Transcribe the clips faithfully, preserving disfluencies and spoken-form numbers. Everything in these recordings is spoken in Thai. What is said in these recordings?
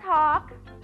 Talk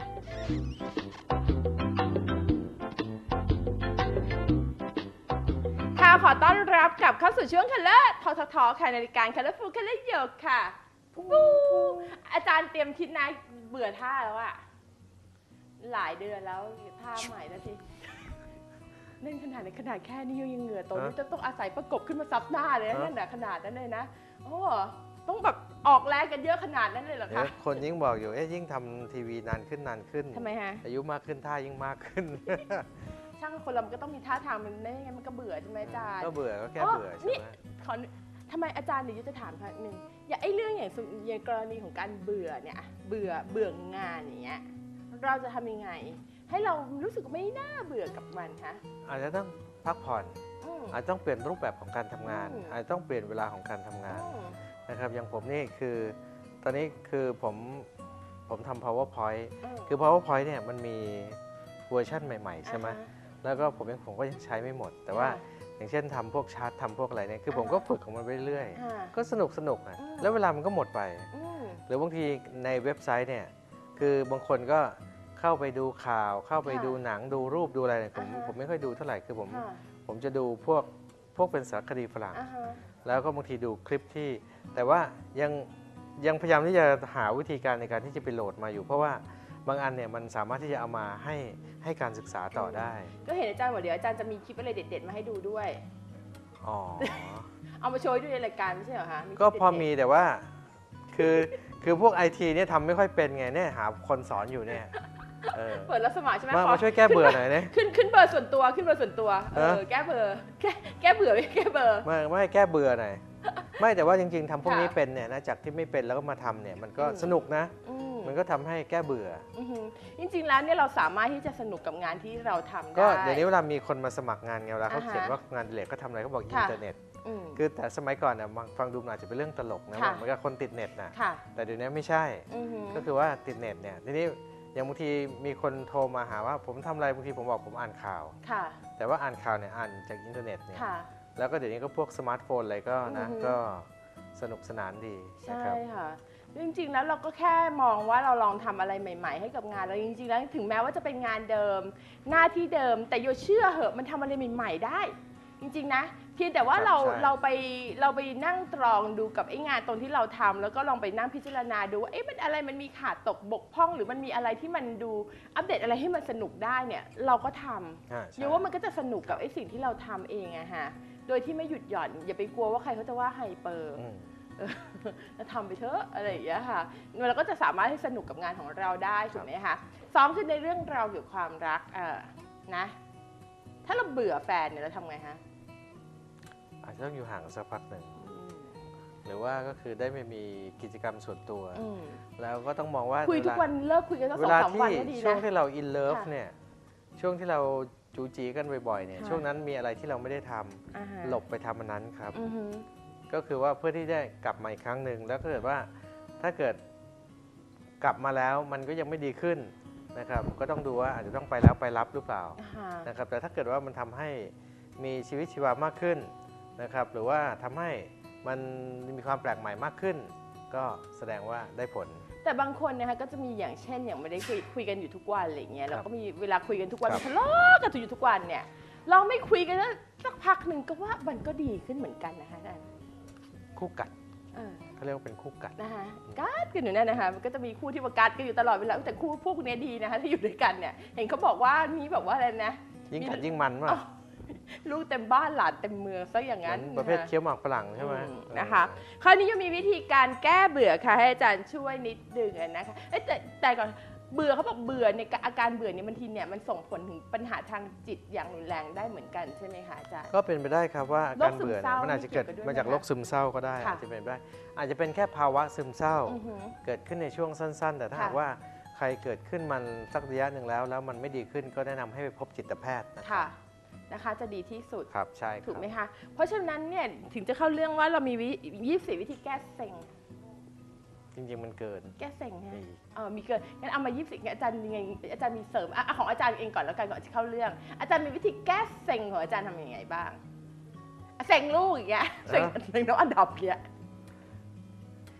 ค่ะขอต้อนรับกลับเข้าสู่ช่วง Color Talk Talk Talk ค่ะในรายการ Colorful Color Yoke ค่ะอาจารย์เตรียมคิดนะเบื่อท่าแล้วอะหลายเดือนแล้วท่าใหม่แล้วทีเล่นขนาดในขนาดแค่นี้ยังเหงื่อตกนี่จะต้องอาศัยประกบขึ้นมาซับหน้าเลยนั่นแหละขนาดนั้นเลยนะโอ้ต้องแบบออกแรงกันเยอะขนาดนั้นเลยเหรอคะคนยิ่งบอกอยู่เอ๊ะยิ่งทำทีวีนานขึ้นนานขึ้นทำไมฮะอายุมากขึ้นท่ายิ่งมากขึ้นช่างคนเรามันก็ต้องมีท่าทางมันไม่งั้นมันก็เบื่อใช่ไหมอาจารย์ก็เบื่อก็แค่เบื่อใช่ไหมขอทำไมอาจารย์เดี๋ยวจะถามครั้งหนึ่งอย่าไอ้เรื่องอย่างอย่างกรณีของการเบื่อเนี่ยเบื่อเบื่องานอย่างเงี้ยเราจะทำยังไงให้เรารู้สึกไม่น่าเบื่อกับมันคะอาจจะต้องพักผ่อนอาจต้องเปลี่ยนรูปแบบของการทำงานอาจต้องเปลี่ยนเวลาของการทำงานนะครับอย่างผมนี่คือตอนนี้คือผมผมทำ powerpoint คือ powerpoint เนี่ยมันมีเวอร์ชันใหม่ๆใช่ไหมแล้วก็ผมยังผมก็ยังใช้ไม่หมดแต่ว่าอย่างเช่นทำพวกชาร์ตทำพวกอะไรเนี่ยคือผมก็ฝึกของมันไปเรื่อยๆก็สนุกสนุกนะแล้วเวลามันก็หมดไปหรือบางทีในเว็บไซต์เนี่ยคือบางคนก็เข้าไปดูข่าวเข้าไปดูหนังดูรูปดูอะไรเนี่ยผมผมไม่ค่อยดูเท่าไหร่คือผมผมจะดูพวกพวกเป็นสารคดีฝรั่งแล้วก็บางทีดูคลิปที่แต่ว่ายังยังพยายามที่จะหาวิธีการในการที่จะไปโหลดมาอยู่เพราะว่าบางอันเนี่ยมันสามารถที่จะเอามาให้ให้การศึกษาต่อได้ก็เห็นอาจารย์บอกเดี๋ยวอาจารย์จะมีคลิปอะไรเด็ดๆมาให้ดูด้วยอ๋อเอามาโชว์ด้วยในรายการไม่ใช่เหรอคะก็พอมีแต่ว่าคือคือพวกไอทีเนี่ยทำไม่ค่อยเป็นไงเนี่ยหาคนสอนอยู่เนี่ยเปิดรับสมัครใช่ไหมมาช่วยแก้เบื่อหน่อยเนี่ยขึ้นขึ้นเบอร์ส่วนตัวขึ้นเบอร์ส่วนตัวเออแก้เบอร์แก้แก้เบื่อไม่แก้เบอร์ไม่ไม่แก้เบื่อหน่อยไม่แต่ว่าจริงๆทำพวกนี้เป็นเนี่ยนะจากที่ไม่เป็นแล้วก็มาทำเนี่ยมันก็สนุกนะมันก็ทำให้แก้เบื่อจริงๆแล้วเนี่ยเราสามารถที่จะสนุกกับงานที่เราทำได้ก็เดี๋ยวนี้เวลามีคนมาสมัครงานไงเวลาเขาเขียนว่างานเด็กก็ทำอะไรเขาบอกอินเทอร์เน็ตคือแต่สมัยก่อนเนี่ยฟังดูอาจจะเป็นเรื่องตลกนะเหมือนกับคนติดเน็ตนะแต่เดี๋ยวนี้ไม่ใช่ก็คือว่าติดเน็ตเนี่ยทีนี้อย่างบางทีมีคนโทรมาหาว่าผมทำอะไรบางทีผมบอกผมอ่านข่าวแต่ว่าอ่านข่าวเนี่ยอ่านจากอินเทอร์เน็ตเนี่ยแล้วก็เดี๋ยวนี้ก็พวกสมาร์ทโฟนอะไรก็นะก็สนุกสนานดีใช่ค่ะจริงๆแล้วเราก็แค่มองว่าเราลองทำอะไรใหม่ๆให้กับงานเราจริงๆแล้วถึงแม้ว่าจะเป็นงานเดิมหน้าที่เดิมแต่โยเชื่อเหอะมันทำอะไรใหม่ๆได้จริงๆนะเพียงแต่ว่าเราเราไปเราไปนั่งตรองดูกับไอ้งานตรงที่เราทำแล้วก็ลองไปนั่งพิจารณาดูว่าเอ๊ะมันอะไรมันมีขาดตกบกพร่องหรือมันมีอะไรที่มันดูอัปเดตอะไรให้มันสนุกได้เนี่ยเราก็ทำโยว่ามันก็จะสนุกกับไอ้สิ่งที่เราทำเองอะฮะโดยที่ไม่หยุดหย่อนอย่าไปกลัวว่าใครเขาจะว่าไฮเปอร์แล้วทำไปเถอะอะไรอย่างเงี้ยค่ะเราก็จะสามารถให้สนุกกับงานของเราได้ถูกไหมคะซ้อมขึ้นในเรื่องราวเกี่ยวกับความรักเออนะถ้าเราเบื่อแฟนเนี่ยเราทำไงฮะอาจจะต้องอยู่ห่างสักพักหนึ่งหรือว่าก็คือได้ไม่มีกิจกรรมส่วนตัวแล้วก็ต้องมองว่าคุยทุกวันเลิกคุยกันสักสองสามวันก็ดีนะช่วงที่เราอินเลิฟเนี่ยช่วงที่เราจูจีกันบ่อยๆเนี่ยช่วงนั้นมีอะไรที่เราไม่ได้ทำหลบไปทำอันนั้นครับก็คือว่าเพื่อที่จะกลับมาอีกครั้งหนึ่งแล้วก็เกิดว่าถ้าเกิดกลับมาแล้วมันก็ยังไม่ดีขึ้นนะครับก็ต้องดูว่าอาจจะต้องไปแล้วไปรับหรือเปล่านะครับแต่ถ้าเกิดว่ามันทำให้มีชีวิตชีวามากขึ้นนะครับหรือว่าทำให้มันมีความแปลกใหม่มากขึ้นก็แสดงว่าได้ผลแต่บางคนนะคะก็จะมีอย่างเช่นอย่างไม่ได้คุยคุยกันอยู่ทุกวันอะไรเงี้ยเราก็มีเวลาคุยกันทุกวันทะเลาะกันอยู่ทุกวันเนี่ยเราไม่คุยกันแล้วสักพักหนึ่งก็ว่ามันก็ดีขึ้นเหมือนกันนะคะอาจารย์คู่กัดเขาเรียกว่าเป็นคู่กัดนะคะกัดกันอยู่นั่นนะคะมันก็จะมีคู่ที่ว่ากัดกันอยู่ตลอดเวลาแต่คู่พวกนี้ดีนะคะที่อยู่ด้วยกันเนี่ยเห็นเขาบอกว่านี้แบบว่าอะไรนะยิ่งกัดยิ่งมันว่ะลูกเต็มบ้านหลานเต็มเมืองซะอย่างนั้นประเภทเคี้ยวหมากฝรั่งใช่ไหมนะคะคราวนี้ยังมีวิธีการแก้เบื่อค่ะให้อาจารย์ช่วยนิดนึงนะคะแต่แต่ก่อนเบื่อเขาบอกเบื่อในอาการเบื่อเนี่ยบางทีเนี่ยมันส่งผลถึงปัญหาทางจิตอย่างรุนแรงได้เหมือนกันใช่ไหมคะอาจารย์ก็เป็นไปได้ครับว่าอาการเบื่อมันอาจจะเกิดมาจากโรคซึมเศร้าก็ได้อาจจะเป็นไปได้อาจจะเป็นแค่ภาวะซึมเศร้าเกิดขึ้นในช่วงสั้นๆแต่ถ้าหากว่าใครเกิดขึ้นมันสักระยะหนึ่งแล้วแล้วมันไม่ดีขึ้นก็แนะนำให้ไปพบจิตแพทย์นะครับนะคะจะดีที่สุดครับใช่ถูกไหมคะเพราะฉะนั้นเนี่ยถึงจะเข้าเรื่องว่าเรามียี่สิบสี่วิธีแก้เซ็งจริงๆมันเกินแก้เซ็งฮะเออมีเกินงั้นเอามายี่สิบสี่อาจารย์ยังไงอาจารย์มีเสริมอ่ะของอาจารย์เองก่อนแล้วกันก่อนจะเข้าเรื่องอาจารย์มีวิธีแก้เซ็งของอาจารย์ทำยังไงบ้างเซ็งลูกอย่างเงี้ยเซ็งเซ็งน้องอันดับเงี้ย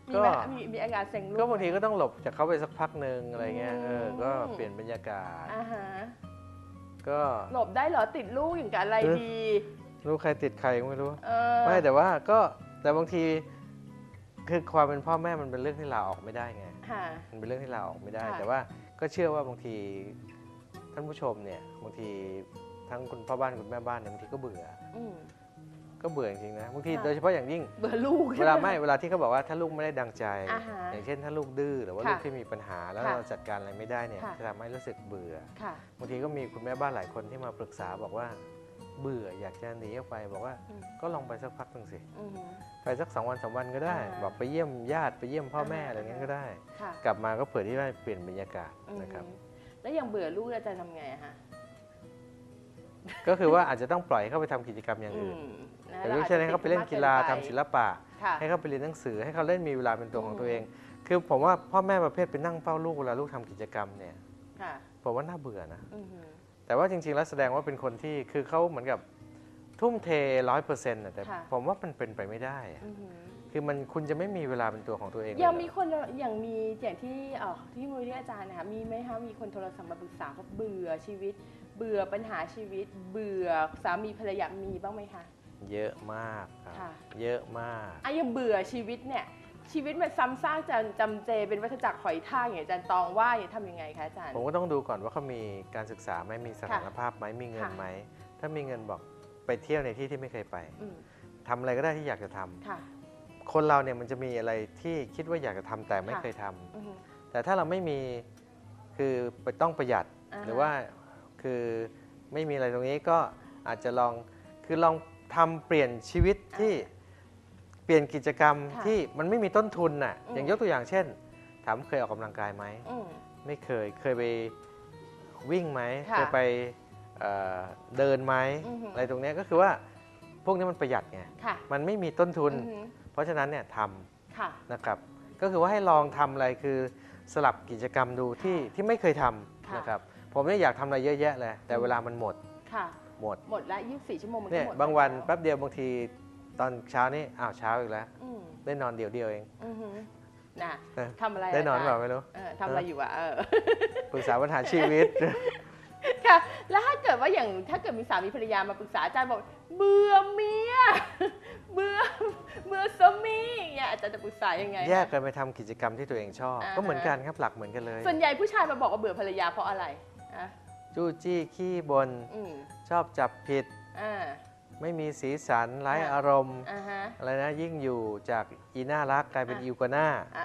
มีไหมมีมีอาการเซ็งลูกก็บางทีก็ต้องหลบจากเขาไปสักพักหนึ่งอะไรเงี้ยเออก็เปลี่ยนบรรยากาศอ่าฮะก็หลบได้เหรอติดลูกอย่างกับอะไรดีลูกใครติดใครไม่รู้เออไม่แต่ว่าก็แต่บางทีคือความเป็นพ่อแม่มันเป็นเรื่องที่ลาออกไม่ได้ไงมันเป็นเรื่องที่ลาออกไม่ได้ แต่ว่าก็เชื่อว่าบางทีท่านผู้ชมเนี่ยบางทีทั้งคุณพ่อบ้านคุณแม่บ้านเนี่ยบางทีก็เบื่อก็เบื่อจริงๆนะบางทีโดยเฉพาะอย่างยิ่งเบื่อลูกเวลาไม่เวลาที่เขาบอกว่าถ้าลูกไม่ได้ดังใจอ่าฮะอย่างเช่นถ้าลูกดื้อหรือว่าค่ะลูกที่มีปัญหาแล้วค่ะเราจัดการอะไรไม่ได้เนี่ยค่ะจะทำให้รู้สึกเบื่อค่ะบางทีก็มีคุณแม่บ้านหลายคนที่มาปรึกษาบอกว่าเบื่ออยากจะหนีออกไปบอกว่าอืมก็ลองไปสักพักหนึ่งสิอือฮึไปสักสองวันสามวันก็ได้อ่าบอกไปเยี่ยมญาติไปเยี่ยมพ่อแม่อ่าอะไรเงี้ยก็ได้ค่ะกลับมาก็เผื่อที่ว่าเปลี่ยนบรรยากาศอือฮึนะครับแล้วอย่างเบื่อลูกอาจารย์ทำไงอะคะก็คือว่าอาจจะต้องปล่อยให้เขาไปทำกิจกรรมอย่างอือื่นมนะแต่แล้วไม่ใช่ให้เขาไปเล่นกีฬาทำศิลปะค่ะให้เขาไปเรียนหนังสือให้เขาเล่นมีเวลาเป็นตัวของตัวเองอืมคือผมว่าพ่อแม่ประเภทไปนั่งเฝ้าลูกเวลาลูกทำกิจกรรมเนี่ยค่ะผมว่าน่าเบื่อนะอือฮึแต่ว่าจริงๆแล้วแสดงว่าเป็นคนที่คือเขาเหมือนกับทุ่มเทร้อยเปอร์เซ็นต์แต่ผมว่ามันเป็นไปไม่ได้อะอือฮึคือมันคุณจะไม่มีเวลาเป็นตัวของตัวเองเลยยังเหรอมีคนอย่างมีอย่างที่เอ่อที่มูลที่อาจารย์นะคะมีไหมคะมีคนโทรศัพท์มาปรึกษาเขาเบื่อชีวิต เบื่อปัญหาชีวิต เบื่อสามีภรรยามีบ้างไหมคะเยอะมากครับค่ะเยอะมากอะยังเบื่อชีวิตเนี่ยชีวิตมันซ้ำซากจำจำเจเป็นวัฏจักรหอยทากอย่างอาจารย์ตองว่าอย่างทำยังไงคะอาจารย์ผมก็ต้องดูก่อนว่าเขามีการศึกษาไหมมีสถานภาพไหมมีเงินค่ะไหมถ้ามีเงินบอกไปเที่ยวในที่ที่ไม่เคยไปอืมทำอะไรก็ได้ที่อยากจะทำค่ะคนเราเนี่ยมันจะมีอะไรที่คิดว่าอยากจะทำแต่ไม่ค่ะเคยทำอือฮึแต่ถ้าเราไม่มีคือไปต้องประหยัดอ่าฮะหรือว่าคือไม่มีอะไรตรงนี้ก็อาจจะลองคือลองทำเปลี่ยนชีวิตที่เปลี่ยนกิจกรรมค่ะที่มันไม่มีต้นทุนน่ะอืมอย่างยกตัวอย่างเช่น ถามเคยออกกำลังกายไหมอืมไม่เคยเคยไปวิ่งไหมค่ะเคยไปเอ่อเดินไหมอือฮึอะไรตรงเนี้ยก็คือว่าพวกนี้มันประหยัดไงค่ะมันไม่มีต้นทุนอือฮึเพราะฉะนั้นเนี่ยทค่ะำนะครับก็คือว่าให้ลองทำอะไรคือสลับกิจกรรมดูที่ที่ไม่เคยทำค่ะนะครับผมเนี่ยอยากทำอะไรเยอะแยะเลยแต่เวลามันหมดค่ะหมดหมดละยี่สิบสี่ชั่วโมงมันก็เนี่ยหมดบางวันแล้วแป๊บเดียวบางทีตอนเช้านี่อ้าวเช้าอีกแล้วอืมได้นอนเดียวเดียวเองอือฮึน่ะเออทำอะไรได้นอนจรย์เปล่าไม่รู้เออทำอะไรอยู่อะเออปรึกษาปัญหาชีวิตค่ะ แล้วถ้าเกิดว่าอย่างถ้าเกิดมีสามีภรรยามาปรึกษาอาจารย์บอกเบื่อเมีย เบื่อเบื่อสามีอย่างเงี้ยอาจารย์จะปรึกษายังไงคะแยกกันไปทำกิจกรรมที่ตัวเองชอบอ่าฮะก็เหมือนกันครับหลักเหมือนกันเลยส่วนใหญ่ผู้ชายมาบอกว่าเบื่อภรรยาเพราะอะไรอ่ะจู้จี้ขี้บนอืมชอบจับผิดอ่าไม่มีสีสันไร้อ่าอารมณ์อ่าฮะอะไรนะยิ่งอยู่จากอีน่ารักกลายเป็นอ่ะอิวกาน่าอ่ะ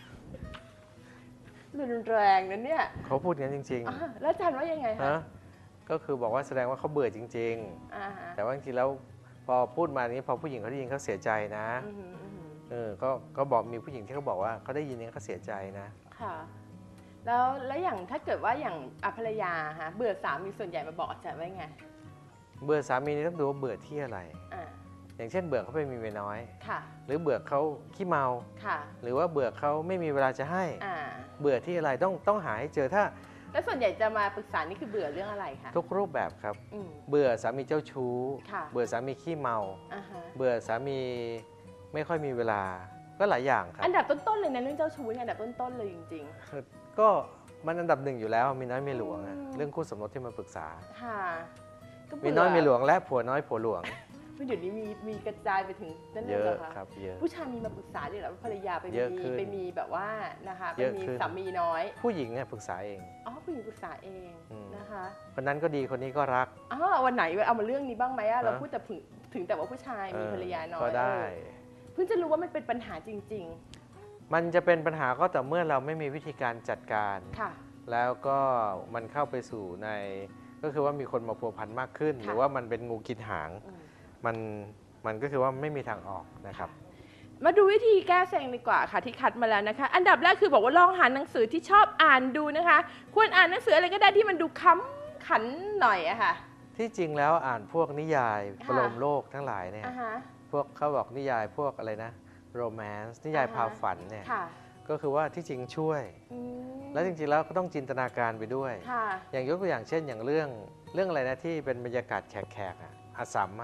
รุนแรงนะเนี่ยเขาพูดงั้นจริงอ่ะแล้วอาจารย์ว่ายังไงๆคะฮะก็คือบอกว่าแสดงว่าเขาเบื่อจริงอ่าฮะๆ แต่ว่าจริงๆแล้วพอพูดมานี้พอผู้หญิงเขาได้ยินเขาเสียใจนะอือหืออือหือเออก็ก็บอกมีผู้หญิงที่เขาบอกว่าเขาได้ยินนี้เขาเสียใจนะค่ะ แล้วแล้วอย่างถ้าเกิดว่าอย่างอ่ะภรรยาฮะเบื่อสามีส่วนใหญ่มาบอกอาจารย์ว่าไงเบื่อสามีนี่ต้องดูว่าเบื่อที่อะไรอ่าอย่างเช่นเบื่อเขาไปมีเมียน้อยค่ะหรือเบื่อเขาขี้เมาค่ะหรือว่าเบื่อเขาไม่มีเวลาจะให้อ่าเบื่อที่อะไรต้องต้องหาให้เจอถ้าแล้วส่วนใหญ่จะมาปรึกษานี่คือเบื่อเรื่องอะไรคะทุกรูปแบบครับอืมเบื่อสามีเจ้าชู้ค่ะเบื่อสามีขี้เมาอ่าฮะเบื่อสามีไม่ค่อยมีเวลา ก็หลายอย่างครับอันดับต้นๆเลยนะเรื่องเจ้าชู้เนี่ยอันดับต้นๆเลยจริงก็มันอันดับหนึ่งอยู่แล้วมีน้อยมีหลวงอะอืมเรื่องคู่สมรสที่มาปรึกษาๆ ค่ะก็มีเบื่น้อยมีหลวงและผัวน้อยผัวหลวงเดี๋ยวนี้มีมีกระจายไปถึงนั่นเลเยยอะเหรอคะครับเยอะผู้ชายมีมาปรึกษาด้วยเหรอว่าภรรยาไปเยมีอะขึ้นไปมีแบบว่านะคะไปเยอะมีขึ้นสามีน้อยผู้หญิงเนี่ยปรึกษาเองอ๋อผู้หญิงปรึกษาเองอืมนะคะคนนั้นก็ดีคนนี้ก็รักอ๋อวันไหนเอามาเรื่องนี้บ้างไหมอะเราฮะพูดแต่ถึงถึงแต่ว่าผู้ชายมีภรรยาน้อยก็ได้เออเพิ่งจะรู้ว่ามันเป็นปัญหาจริงมันจะเป็นปัญหาก็แต่อเมื่อเราไม่มีวิธีการจัดการๆ ค่ะแล้วก็มันเข้าไปสู่ใน ก็คือว่ามีคนมาพัวพันมากขึ้นค่ะหรือว่ามันเป็นงูกินหางอืมมันมันก็คือว่าไม่มีทางออกนะครับมาดูวิธีแก้เซ็งดีกว่าค่ะที่คัดมาแล้วนะคะ อันดับแรกคือบอกว่าลองหาหนังสือที่ชอบอ่านดูนะคะ ควรอ่านหนังสืออะไรก็ได้ที่มันดูค้ำขันหน่อยอะค่ะที่จริงแล้วอ่านพวกนิยายค่ะประโลมโลกทั้งหลายเนี่ยอ่าฮะพวกเขาบอกนิยายพวกอะไรนะโรแมนต์นิยายอ่าฮะพาฝันเนี่ยค่ะก็คือว่าที่จริงช่วยอืมแล้วจริงๆแล้วก็ต้องจินตนาการไปด้วยค่ะอย่างยกตัวอย่างเช่นอย่างเรื่องเรื่องอะไรนะที่เป็นบรรยากาศแขกๆอ่ะอาสัมอ่ะอ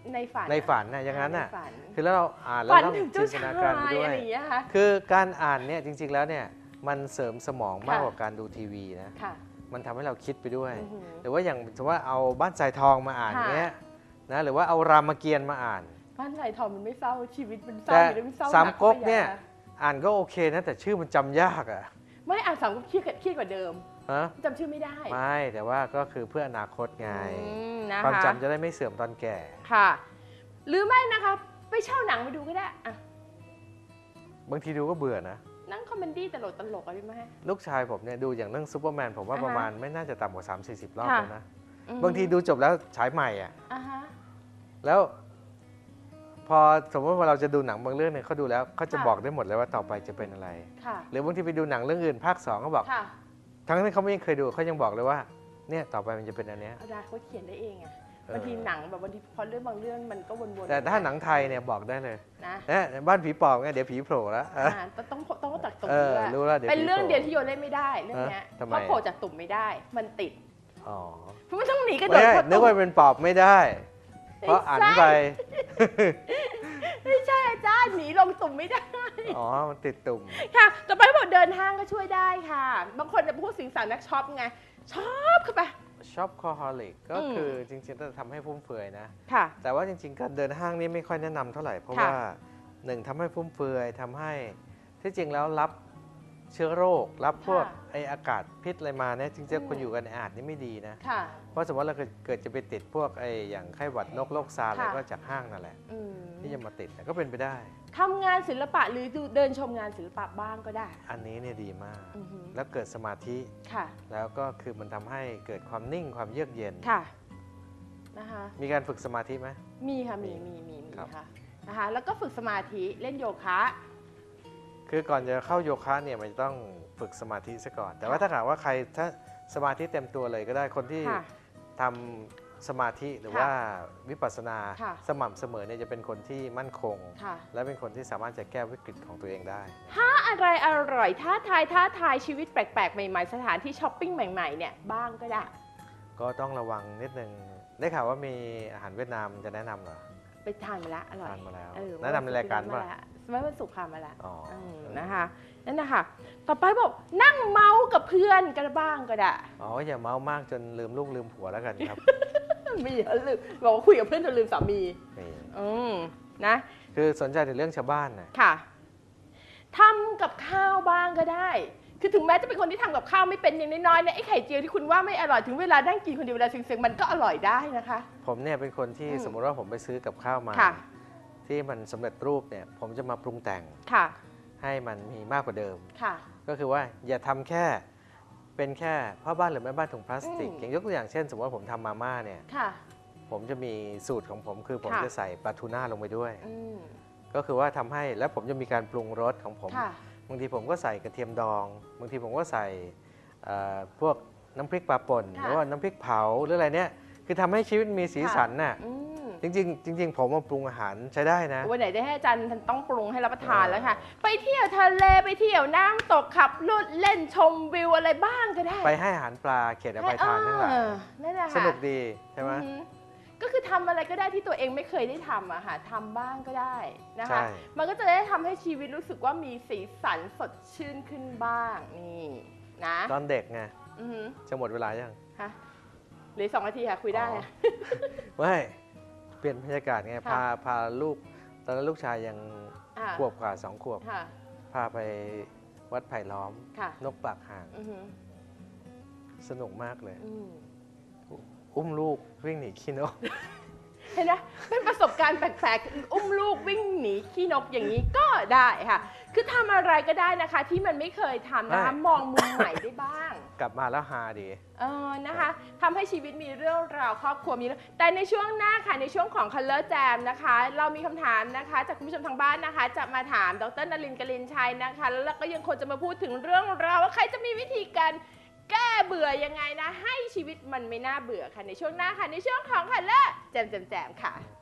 ในฝันในฝันนะอย่างนั้นน่ะใฝันคือแล้วเราอ่านแล้วฝันเราถึงจิเจ้านตชานาการไปยด้วอะไรยอย่างเงี้ยค่ะคือการอ่านเนี่ยจริงๆแล้วเนี่ยมันเสริมสมองมากค่ะกว่าการดูทีวีนะค่ะมันทำให้เราคิดไปด้วยอือหือหรือว่าอย่างสมมติว่าเอาบ้านทรายทองมาอ่านค่ะเงี้ยนะหรือว่าเอารามเกียรติ์มาอ่านบ้านไหลทองมันไม่เศร้าชีวิตมันเศร้าแต่อยู่แล้วมันเศร้าสามหนัก๊กข้าไปเนี่ยใหญ่ะอ่านก็โอเคนะแต่ชื่อมันจำยากอะไม่อ่านสามก๊กเครียดเครียดกว่าเดิมฮะจำชื่อไม่ได้ไม่แต่ว่าก็คือเพื่ออนาคตไงอืมนะความคะจำจะได้ไม่เสื่อมตอนแก่ค่ะ หรือไม่นะคะไปเช่าหนังมาดูก็ได้อะบางทีดูก็เบื่อนะหนั่งคอมเมดี้ตลกตลกๆอะไรไหมลูกชายผมเนี่ยดูอย่างเรื่องซูเปอร์แมนผมว่าอ่าฮะประมาณไม่น่าจะต่ำกว่า สามสี่สิบ รอบค่ะแล้วนะอืมบางทีดูจบแล้วฉายใหม่อ่ะอ่าฮะแล้ว พอสมมติว่าเราจะดูหนังบางเรื่องเนี่ยเขาดูแล้วเขาจะค่ะบอกได้หมดเลยว่าต่อไปจะเป็นอะไรค่ะหรือบางทีไปดูหนังเรื่องอื่นภาคสองเขาบอกค่ะทั้งที่เขาไม่เคยดูเขายังบอกเลยว่าเนี่ยต่อไปมันจะเป็นอันเนี้ยเอาดาเขาเขียนได้เองอะเออบางทีหนังแบบบางทีพอเรื่องบางเรื่องมันก็วนๆแต่ถ้าหนังไทยเนี่ยบอกได้เลยนะเนี่ยบ้านผีปอบไงเดี๋ยวผีโผล่แล้วอ่าต้องต้องต้องตัดตุ่มเออด้วยรู้แล้วเดี๋ยวเป็นเรื่องผีโผล่เดียวที่โยเล่นไม่ได้เรื่องเนี้ยเออทำไมเพราะโผล่จากตุ่มไม่ได้ มันติดอ๋อเพราะไม่ต้องหนีกระโดไม่ดใช่เข้านึกตุ่มว่าเป็นปอบไม่ได้ เพราะอ่านไปไม่ใช่อาจารย์หนีลงตุ่มไม่ได้อ๋อ มันติดตุ่มค่ะ ต่อไปเขาบอกเดินห้างก็ช่วยได้ค่ะ บางคนจะพูดสิงสารนักช็อปไงชอบเข้าไปช็อปคอฮอลิกก็อืมคือจริงๆจะทำให้ฟุ่มเฟือยนะค่ะแต่ว่าจริงๆ การเดินห้างนี่ไม่ค่อยแนะนำเท่าไหร่ เพราะค่ะว่าหนึ่งทำให้ฟุ่มเฟือยทำให้ที่จริงแล้วรับเชื้อโรค รับพวกค่ะไออากาศพิษอะไรมาเนี่ยจริงอืมๆคนอยู่กันในอาดนี่ไม่ดีนะค่ะเพราะสมมติเราเกิดเกิดจะไปติดพวกไออย่างไข้หวัดนกโรคซาร์อะไรค่ะก็จากห้างนั่นแหละอืมที่จะมาติดเนี่ยก็เป็นไปได้ทำงานศิลปะหรือดูเดินชมงานศิลปะบ้างก็ได้อันนี้เนี่ยดีมากอือหือแล้วเกิดสมาธิค่ะแล้วก็คือมันทำให้เกิดความนิ่งความเยือกเย็นค่ะนะคะมีการฝึกสมาธิไหมมีค่ะมีมีมีมีครับค่ะนะคะแล้วก็ฝึกสมาธิเล่นโยคะคือก่อนจะเข้าโยคะเนี่ยมันจะต้องฝึกสมาธิซะก่อน แต่ว่าถ้าหากว่าใครถ้าสมาธิเต็มตัวเลยก็ได้คนที่ค่ะทำสมาธิหรือค่ะว่าวิปัสสนาค่ะสม่ำเสมอเนี่ยจะเป็นคนที่มั่นคงค่ะและเป็นคนที่สามารถจะแก้วิกฤตของตัวเองได้ถ้าอะไรอร่อยท้าทายท้าทายชีวิตแปลกๆ ใหม่ๆ สถานที่ช้อปปิ้งใหม่ๆเนี่ยบ้างก็ได้ก็ต้องระวังนิดนึงได้ข่าวว่ามีอาหารเวียดนามจะแนะนำเหรอไปทานมาแล้วอร่อยทานมาแล้วเออแนะนำในรายการป่ะเมื่อวันศุกร์ผ่านมาแล้วอ๋อเออนะคะนั่นนะคะต่อไปบอกนั่งเมาส์กับเพื่อนกันบ้างก็ได้อ๋ออย่าเมามากจนลืมลูกลืมผัวแล้วกันครับมีเหรอลืมบอกว่าคุยกับเพื่อนจนลืมสามีนี่อืมนะคือสนใจในเรื่องชาวบ้านนะค่ะทำกับข้าวบ้างก็ได้ คือถึงแม้จะเป็นคนที่ทำกับข้าวไม่เป็นอย่างน้อยๆเนี่ยไอ้ไข่เจียวที่คุณว่าไม่อร่อยถึงเวลานั่งกินคนเดียวเวลาเซ็งๆมันก็อร่อยได้นะคะผมเนี่ยเป็นคนที่อืมสมมติว่าผมไปซื้อกับข้าวมาค่ะที่มันสำเร็จรูปเนี่ยผมจะมาปรุงแต่งค่ะให้มันมีมากกว่าเดิมค่ะก็คือว่าอย่าทำแค่เป็นแค่พ่อบ้านหรือแม่บ้านถุงพลาสติกอืมอย่างยกตัวอย่างเช่น สมมติว่าผมทำมาม่าเนี่ยค่ะผมจะมีสูตรของผมคือผมค่ะจะใส่ปลาทูน่าลงไปด้วยอืมก็คือว่าทำให้แล้วผมจะมีการปรุงรสของผมค่ะบางทีผมก็ใส่กระเทียมดอง บางทีผมก็ใส่เอ่อพวกน้ำพริกปลาป่นหค่ะรือว่าน้ำพริกเผาหรืออะไรเนี่ยคือทำให้ชีวิตมีสีสันน่ะอืมจริงๆจริงๆผมมาปรุงอาหารใช้ได้นะวันไหนได้ให้อาจารย์ต้องปรุงให้รับประทานเออแล้วค่ะ ไปเที่ยวทะเลไปเที่ยวน้ำตกขับรถเล่นชมวิวอะไรบ้างก็ได้ไปให้อาหารปลาเขตอภัยทานทั้งหลายเออนั่นแหละค่ะสนุกดีใช่ไหมอือหือก็คือทำอะไรก็ได้ที่ตัวเองไม่เคยได้ทำอะค่ะทำบ้างก็ได้นะใช่คะ มันก็จะได้ทำให้ชีวิตรู้สึกว่ามีสีสันสดชื่นขึ้นบ้างนี่นะตอนเด็กไงอือหือจะหมดเวลายังฮะเหลืออกสองนาทีค่ะคุยได้อ๋ออะไม่เปลี่ยนบรรยากาศไงค่ะพาพาลูกตอนนั้นลูกชายยังอ่าขวบกว่าสองขวบค่ะพาไปวัดไผ่ล้อมค่ะนกปากห่างอือหือสนุกมากเลยอืมอุ้มลูกวิ่งหนีขี้นกเห็นไหมเป็นประสบการณ์แปลกๆ อุ้มลูกวิ่งหนีขี้นกอย่างนี้ก็ได้ค่ะ คือทำอะไรก็ได้นะคะ ที่มันไม่เคยทำนะคะไม่มองมุมใหม่ได้บ้างกลับมาแล้วฮาดีเออนะคะทำให้ชีวิตมีเรื่องราวครอบครัวมีเรื่องแต่ในช่วงหน้าค่ะในช่วงของ Color Jam นะคะ เรามีคำถามนะคะ จากคุณผู้ชมทางบ้านนะคะ จะมาถามดรนลินทร์กลินชัยนะคะ แล้วเราก็ยังคงจะมาพูดถึงเรื่องราวว่าใครจะมีวิธีการแก้เบื่อยังไงนะ ให้ชีวิตมันไม่น่าเบื่อค่ะในช่วงหน้าค่ะในช่วงของ Color Jam Jam Jam ค่ะ